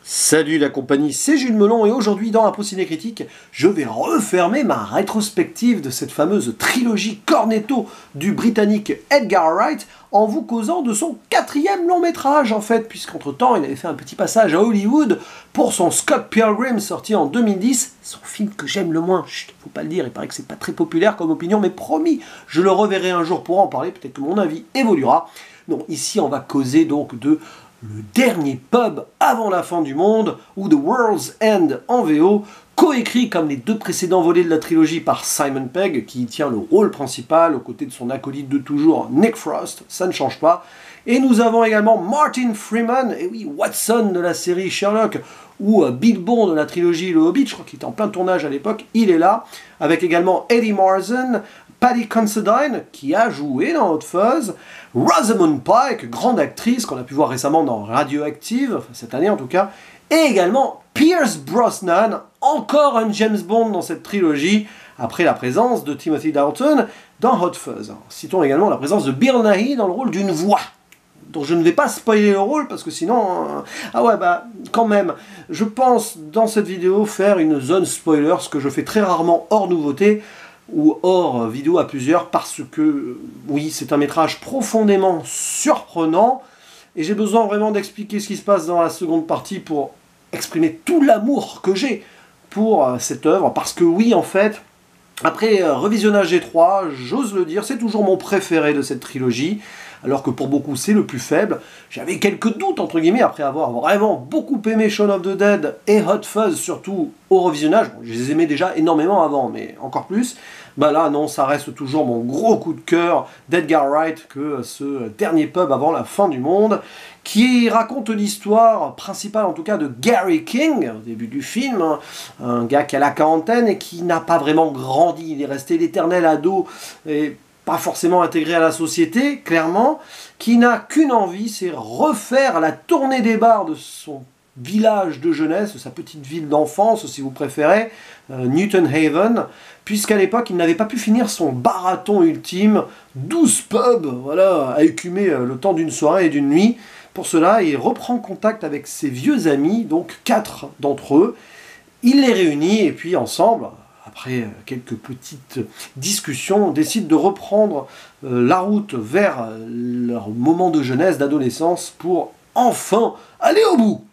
Salut la compagnie, c'est Jules Melon et aujourd'hui dans Impro Ciné Critique, je vais refermer ma rétrospective de cette fameuse trilogie Cornetto du britannique Edgar Wright en vous causant de son 4e long métrage en fait, puisqu'entre temps il avait fait un petit passage à Hollywood pour son Scott Pilgrim sorti en 2010, son film que j'aime le moins, chut, faut pas le dire, il paraît que c'est pas très populaire comme opinion, mais promis, je le reverrai un jour pour en parler, peut-être que mon avis évoluera. Non, ici on va causer donc de Le dernier pub avant la fin du monde, ou The World's End en VO, coécrit comme les deux précédents volets de la trilogie par Simon Pegg, qui y tient le rôle principal aux côtés de son acolyte de toujours Nick Frost, ça ne change pas. Et nous avons également Martin Freeman, et oui, Watson de la série Sherlock, ou Bilbo de la trilogie Le Hobbit, je crois qu'il était en plein tournage à l'époque, il est là, avec également Eddie Marsan, Paddy Considine, qui a joué dans Hot Fuzz, Rosamund Pike, grande actrice qu'on a pu voir récemment dans Radioactive, enfin cette année en tout cas, et également Pierce Brosnan, encore un James Bond dans cette trilogie, après la présence de Timothy Dalton dans Hot Fuzz. Citons également la présence de Bill Nighy dans le rôle d'une voix, dont je ne vais pas spoiler le rôle, parce que sinon... Ah ouais, bah, quand même, je pense dans cette vidéo faire une zone spoiler, ce que je fais très rarement hors nouveauté, ou hors vidéo à plusieurs, parce que, oui, c'est un métrage profondément surprenant, et j'ai besoin vraiment d'expliquer ce qui se passe dans la seconde partie pour exprimer tout l'amour que j'ai pour cette œuvre, parce que oui, en fait, après revisionnage G3, j'ose le dire, c'est toujours mon préféré de cette trilogie, alors que pour beaucoup c'est le plus faible. J'avais quelques doutes, entre guillemets, après avoir vraiment beaucoup aimé Shaun of the Dead et Hot Fuzz, surtout au revisionnage. Bon, je les aimais déjà énormément avant, mais encore plus. Bah là, non, ça reste toujours mon gros coup de cœur d'Edgar Wright que ce dernier pub avant la fin du monde, qui raconte l'histoire principale, en tout cas, de Gary King, au début du film, hein, un gars qui a la quarantaine et qui n'a pas vraiment grandi. Il est resté l'éternel ado et pas forcément intégré à la société, clairement, qui n'a qu'une envie, c'est refaire la tournée des bars de son village de jeunesse, sa petite ville d'enfance, si vous préférez, Newton Haven, puisqu'à l'époque, il n'avait pas pu finir son marathon ultime, 12 pubs, voilà, à écumer le temps d'une soirée et d'une nuit. Pour cela, il reprend contact avec ses vieux amis, donc 4 d'entre eux, il les réunit, et puis ensemble... Après quelques petites discussions, décident de reprendre la route vers leur moment de jeunesse, d'adolescence, pour enfin aller au bout.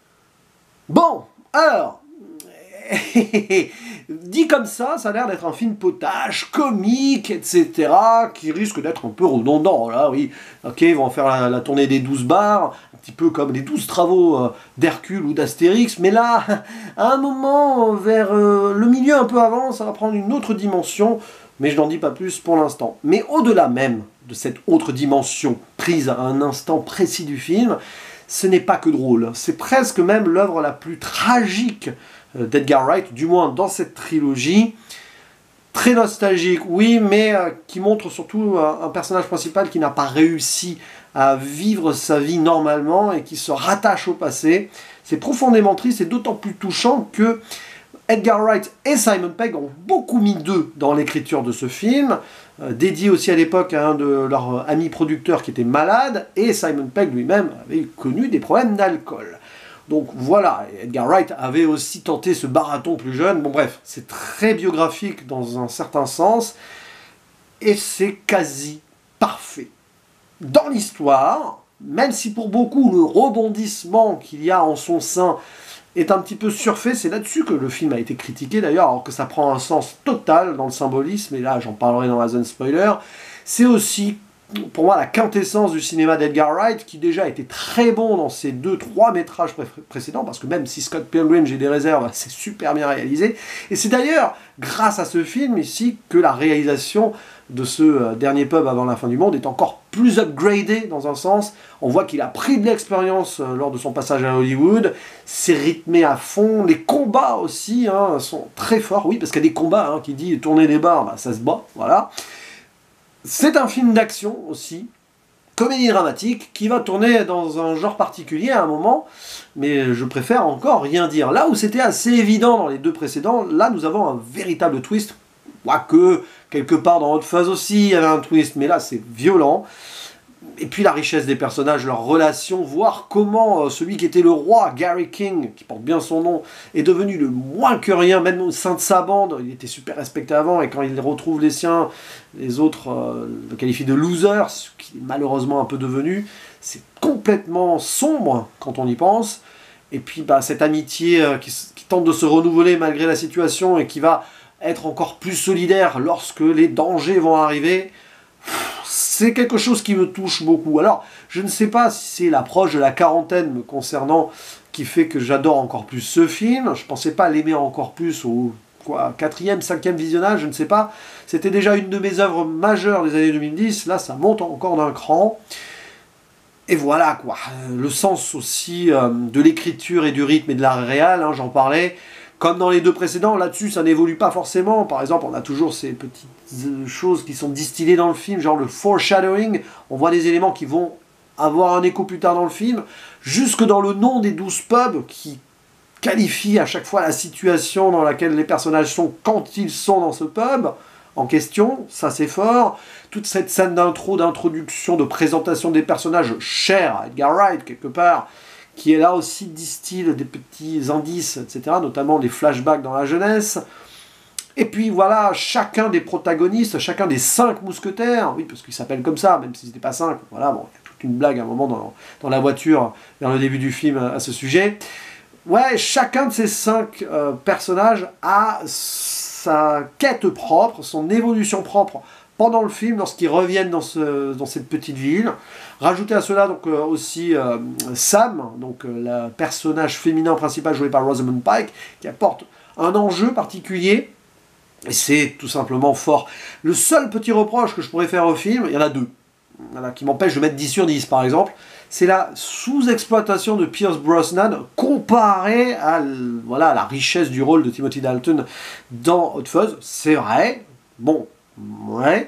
Bon, alors, dit comme ça a l'air d'être un film potage, comique, etc., qui risque d'être un peu redondant. Là, oui, ok, ils vont faire la tournée des 12 bars, un petit peu comme les 12 travaux d'Hercule ou d'Astérix, mais là, à un moment, vers le milieu un peu avant, ça va prendre une autre dimension, mais je n'en dis pas plus pour l'instant. Mais au-delà même de cette autre dimension prise à un instant précis du film, ce n'est pas que drôle, c'est presque même l'œuvre la plus tragique d'Edgar Wright, du moins dans cette trilogie. Très nostalgique, oui, mais qui montre surtout un personnage principal qui n'a pas réussi à vivre sa vie normalement et qui se rattache au passé. C'est profondément triste et d'autant plus touchant que Edgar Wright et Simon Pegg ont beaucoup mis d'eux dans l'écriture de ce film, dédié aussi à l'époque à un de leurs amis producteurs qui était malade, et Simon Pegg lui-même avait connu des problèmes d'alcool. Donc voilà, Edgar Wright avait aussi tenté ce marathon plus jeune. Bon bref, c'est très biographique dans un certain sens, et c'est quasi parfait. Dans l'histoire, même si pour beaucoup le rebondissement qu'il y a en son sein est un petit peu surfait, c'est là-dessus que le film a été critiqué d'ailleurs, alors que ça prend un sens total dans le symbolisme, et là j'en parlerai dans la zone spoiler. C'est aussi pour moi la quintessence du cinéma d'Edgar Wright, qui déjà était très bon dans ses 2-3 métrages précédents, parce que même si Scott Pilgrim, j'ai des réserves, c'est super bien réalisé. Et c'est d'ailleurs grâce à ce film ici que la réalisation de ce dernier pub avant la fin du monde est encore plus upgradée dans un sens. On voit qu'il a pris de l'expérience lors de son passage à Hollywood, c'est rythmé à fond, les combats aussi sont très forts, oui, parce qu'il y a des combats, qui dit tourner des bars, bah, ça se bat, voilà. C'est un film d'action aussi, comédie dramatique, qui va tourner dans un genre particulier à un moment, mais je préfère encore rien dire. Là où c'était assez évident dans les deux précédents, là nous avons un véritable twist, quoique quelque part dans Hot Fuzz aussi il y avait un twist, mais là c'est violent. Et puis la richesse des personnages, leurs relations, voir comment celui qui était le roi, Gary King, qui porte bien son nom, est devenu le moins que rien, même au sein de sa bande. Il était super respecté avant, et quand il retrouve les siens, les autres le qualifient de loser, ce qui est malheureusement un peu devenu. C'est complètement sombre quand on y pense. Et puis cette amitié qui tente de se renouveler malgré la situation et qui va être encore plus solidaire lorsque les dangers vont arriver. C'est quelque chose qui me touche beaucoup. Alors, je ne sais pas si c'est l'approche de la quarantaine me concernant qui fait que j'adore encore plus ce film. Je ne pensais pas l'aimer encore plus au quatrième, cinquième visionnage, je ne sais pas. C'était déjà une de mes œuvres majeures des années 2010. Là, ça monte encore d'un cran. Et voilà, quoi. Le sens aussi de l'écriture et du rythme et de la réal, hein, j'en parlais. Comme dans les deux précédents, là-dessus, ça n'évolue pas forcément. Par exemple, on a toujours ces petites choses qui sont distillées dans le film, genre le foreshadowing. On voit des éléments qui vont avoir un écho plus tard dans le film, jusque dans le nom des 12 pubs, qui qualifient à chaque fois la situation dans laquelle les personnages sont quand ils sont dans ce pub en question. Ça, c'est fort. Toute cette scène d'intro, d'introduction, de présentation des personnages, chers à Edgar Wright, quelque part, qui est là aussi distille des petits indices, etc., notamment les flashbacks dans la jeunesse. Et puis voilà, chacun des protagonistes, chacun des 5 mousquetaires, oui, parce qu'ils s'appellent comme ça, même s'ils n'étaient pas 5, voilà, bon, il y a toute une blague à un moment dans la voiture, vers le début du film, à ce sujet. Ouais, chacun de ces 5 personnages a sa quête propre, son évolution propre, pendant le film, lorsqu'ils reviennent dans cette petite ville. Rajoutez à cela donc aussi Sam, donc le personnage féminin principal joué par Rosamund Pike, qui apporte un enjeu particulier, et c'est tout simplement fort. Le seul petit reproche que je pourrais faire au film, il y en a 2, voilà, qui m'empêchent de mettre 10 sur 10 par exemple, c'est la sous-exploitation de Pierce Brosnan comparée à voilà, la richesse du rôle de Timothy Dalton dans Hot Fuzz. C'est vrai, bon, ouais.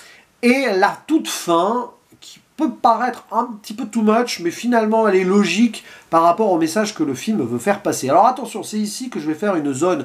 Et la toute fin, qui peut paraître un petit peu too much, mais finalement elle est logique par rapport au message que le film veut faire passer. Alors attention, c'est ici que je vais faire une zone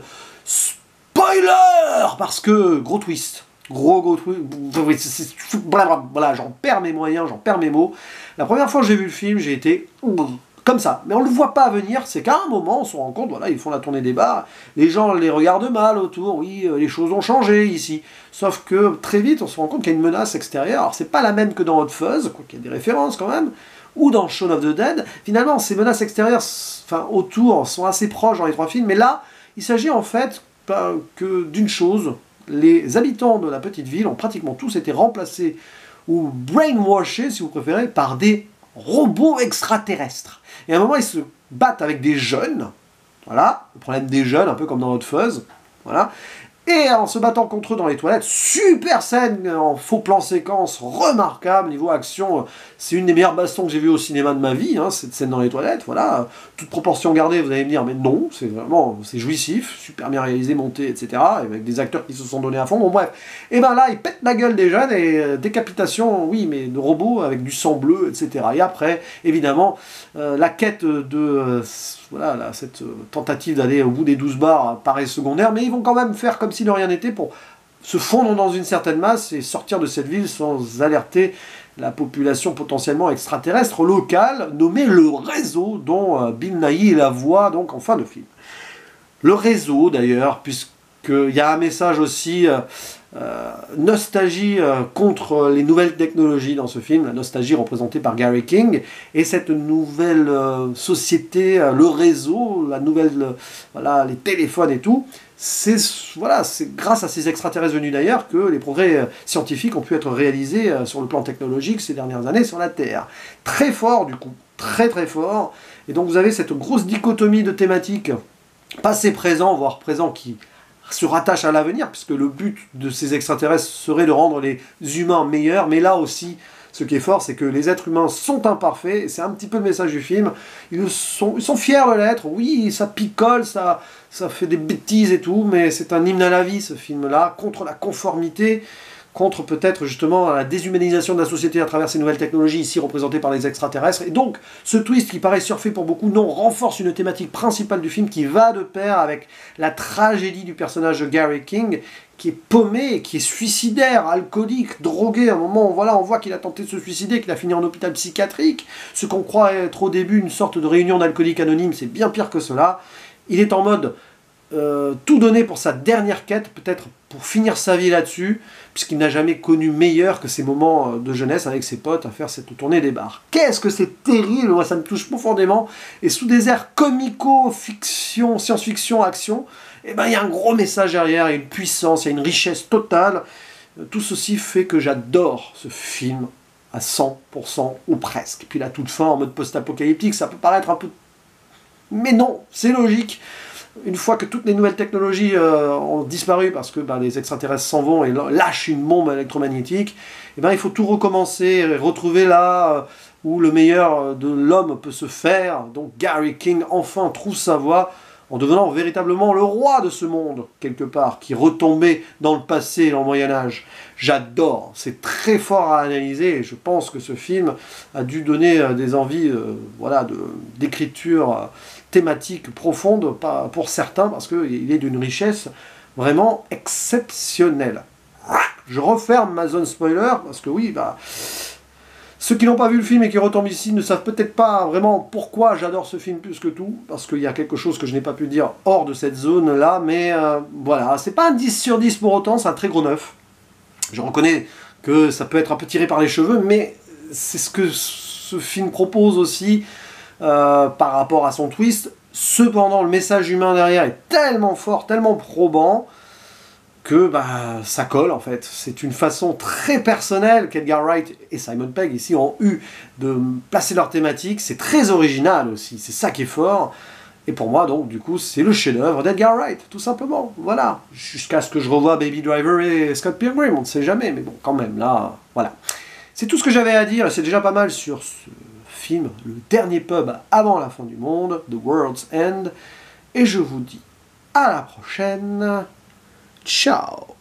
spoiler, parce que gros twist. Gros twist. Voilà, j'en perds mes moyens, j'en perds mes mots. La première fois que j'ai vu le film, j'ai été comme ça. Mais on ne le voit pas venir, c'est qu'à un moment, on se rend compte, voilà, ils font la tournée des bars, les gens les regardent mal autour, oui, les choses ont changé ici. Sauf que très vite, on se rend compte qu'il y a une menace extérieure. Alors, c'est pas la même que dans Hot Fuzz, quoi qu'il y a des références quand même, ou dans Shaun of the Dead. Finalement, ces menaces extérieures, enfin, autour, sont assez proches dans les 3 films, mais là, il s'agit en fait que d'une chose. Les habitants de la petite ville ont pratiquement tous été remplacés ou brainwashés, si vous préférez, par des robots extraterrestres. Et à un moment, ils se battent avec des jeunes. Voilà, le problème des jeunes, un peu comme dans Hot Fuzz. Voilà. Et en se battant contre eux dans les toilettes, super scène en faux plan séquence, remarquable, niveau action, c'est une des meilleures bastons que j'ai vues au cinéma de ma vie, hein, cette scène dans les toilettes, voilà, toute proportion gardée, vous allez me dire, mais non, c'est vraiment, c'est jouissif, super bien réalisé, monté, etc., avec des acteurs qui se sont donnés à fond, bon bref, et ben là, ils pètent la gueule des jeunes, et décapitation, oui, mais de robots, avec du sang bleu, etc., et après, évidemment, la quête de... voilà, là, cette tentative d'aller au bout des 12 bars paraît secondaire, mais ils vont quand même faire comme si de rien n'était pour se fondre dans une certaine masse et sortir de cette ville sans alerter la population potentiellement extraterrestre locale, nommée le réseau, dont Bill Nighy est la voix donc en fin de film. Le réseau d'ailleurs, puisqu'il y a un message aussi... nostalgie contre les nouvelles technologies dans ce film, la nostalgie représentée par Gary King, et cette nouvelle société, le réseau, la nouvelle, voilà, les téléphones et tout, c'est voilà, grâce à ces extraterrestres venus d'ailleurs que les progrès scientifiques ont pu être réalisés sur le plan technologique ces dernières années sur la Terre. Très fort du coup, très très fort, et donc vous avez cette grosse dichotomie de thématiques passé-présent, voire présent, qui se rattache à l'avenir, puisque le but de ces extraterrestres serait de rendre les humains meilleurs, mais là aussi, ce qui est fort, c'est que les êtres humains sont imparfaits, et c'est un petit peu le message du film, ils sont fiers de l'être, oui, ça picole, ça fait des bêtises et tout, mais c'est un hymne à la vie, ce film-là, contre la conformité, contre peut-être justement la déshumanisation de la société à travers ces nouvelles technologies, ici représentées par les extraterrestres. Et donc, ce twist qui paraît surfé pour beaucoup, non, renforce une thématique principale du film qui va de pair avec la tragédie du personnage de Gary King, qui est paumé, qui est suicidaire, alcoolique, drogué. À un moment, voilà, on voit qu'il a tenté de se suicider, qu'il a fini en hôpital psychiatrique. Ce qu'on croit être au début une sorte de réunion d'alcooliques anonymes, c'est bien pire que cela. Il est en mode tout donner pour sa dernière quête, peut-être pour finir sa vie là-dessus, puisqu'il n'a jamais connu meilleur que ces moments de jeunesse avec ses potes à faire cette tournée des bars. Qu'est-ce que c'est terrible, moi ça me touche profondément, et sous des airs comico-fiction, science-fiction, action, eh ben, il y a un gros message derrière, il y a une puissance, il y a une richesse totale. Tout ceci fait que j'adore ce film à 100% ou presque. Et puis la toute fin en mode post-apocalyptique, ça peut paraître un peu... Mais non, c'est logique. Une fois que toutes les nouvelles technologies ont disparu parce que les extraterrestres s'en vont et lâchent une bombe électromagnétique, eh ben, il faut tout recommencer et retrouver là où le meilleur de l'homme peut se faire. Donc Gary King enfin trouve sa voie en devenant véritablement le roi de ce monde, quelque part, qui retombait dans le passé, dans le Moyen-Âge. J'adore, c'est très fort à analyser, et je pense que ce film a dû donner des envies d'écriture thématique profonde pour certains, parce qu'il est d'une richesse vraiment exceptionnelle. Je referme ma zone spoiler, parce que oui, ceux qui n'ont pas vu le film et qui retombent ici ne savent peut-être pas vraiment pourquoi j'adore ce film plus que tout, parce qu'il y a quelque chose que je n'ai pas pu dire hors de cette zone-là, mais voilà, c'est pas un 10 sur 10 pour autant, c'est un très gros 9. Je reconnais que ça peut être un peu tiré par les cheveux, mais c'est ce que ce film propose aussi par rapport à son twist. Cependant, le message humain derrière est tellement fort, tellement probant, que ça colle en fait. C'est une façon très personnelle qu'Edgar Wright et Simon Pegg ici ont eu de placer leur thématique. C'est très original aussi, c'est ça qui est fort. Et pour moi donc du coup c'est le chef-d'œuvre d'Edgar Wright, tout simplement. Voilà, jusqu'à ce que je revoie Baby Driver et Scott Pilgrim, on ne sait jamais, mais bon quand même là, voilà. C'est tout ce que j'avais à dire, c'est déjà pas mal sur ce film, le dernier pub avant la fin du monde, The World's End. Et je vous dis à la prochaine. Ciao.